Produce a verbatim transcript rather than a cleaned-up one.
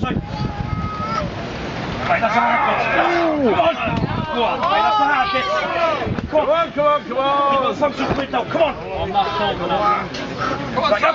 sorry. Right, that's a hard bit. Come on. Go on. Right, that's a hard bit. Come on, come on, come on. Come on. You've got some quid now. Come on. I'm not talking now. Come on, right,